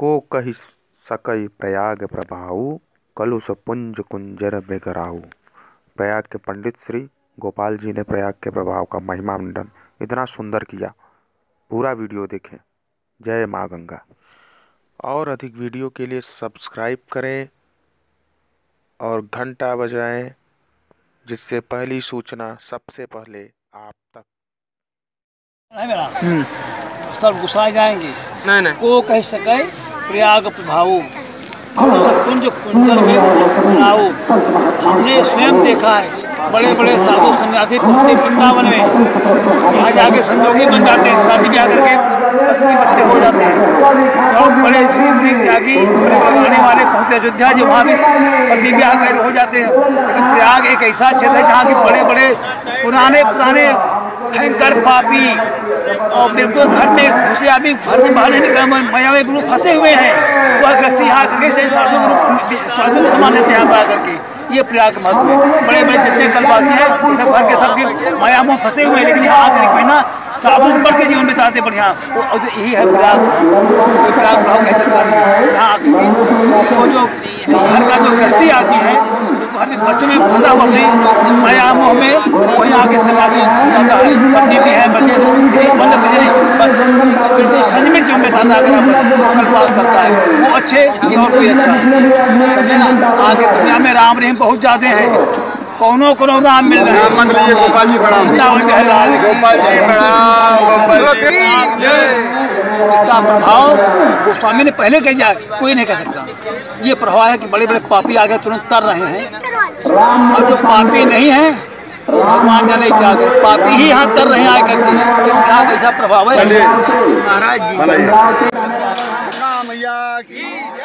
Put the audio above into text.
को कहि सकई प्रयाग प्रभाऊ, कलुष पुंज कुंजर मृगराऊ। प्रयाग के पंडित श्री गोपाल जी ने प्रयाग के प्रभाव का महिमा मंडन इतना सुंदर किया। पूरा वीडियो देखें। जय माँ गंगा। और अधिक वीडियो के लिए सब्सक्राइब करें और घंटा बजाएं, जिससे पहली सूचना सबसे पहले आप तक। नहीं मेरा सब गुस्सा जाएंगे। नहीं को कह सके प्रयाग प्रभाऊ, कुंज कुंजर मृगराऊ। हमने स्वयं देखा है, बड़े बड़े साधु सन्यासी पहुंचते वृंदावन में, वहाँ जाके संयोगी बन जाते हैं, शादी ब्याह करके पत्नी बच्चे हो जाते हैं। और बड़े श्री मृग त्यागी लगाने वाले पहुंचते अयोध्या जी, वहाँ भी पत्नी ब्याह कर हो जाते हैं। लेकिन प्रयाग एक ऐसा क्षेत्र है जहाँ के बड़े बड़े पुराने भयंकर पापी और बिल्कुल घर में घुसे आदमी घर से बाहर नहीं निकला, माया में बिल्कुल फंसे हुए हैं। वह गृहस्थी यहाँ करके साधु को समान लेते हैं यहाँ पर आकर के। ये प्रयाग महत्व है। बड़े बड़े जितने कलवासी हैं ये सब घर के सबके माया में फंसे हुए हैं, लेकिन यहाँ आकर एक महीना साधु से बढ़ के जीवन बिताते बढ़िया। और यही है प्रयाग। कोई प्रयाग भाव कह सकता नहीं। यहाँ आकर वो जो घर का जो गृहस्थी आदमी है, घर में बच्चों में फंसा हुआ अपने माया मोह में, वही आके सन्यासी जाता है। पत्नी भी है, बच्चे मतलब बस बिल्कुल संयमित जीवन बिताता है। अगर कल्पवास करता है वो अच्छे कि और कोई अच्छा है। आगे दुनिया में राम रहीम बहुत ज्यादा है, कोनो राम मिल रहे हैं। मतलब गोपाल जी प्रणाम, गोपाल जी प्रणाम। इसका प्रभाव गोस्वामी ने पहले कह दिया, कोई नहीं कह सकता। ये प्रभाव है कि बड़े बड़े पापी आगे तुरंत तर रहे हैं, और जो पापी नहीं है वो भगवान जाने चाहते, पापी ही यहाँ तर रहे हैं आए करते हैं, क्योंकि यहाँ ऐसा प्रभाव है। महाराज जी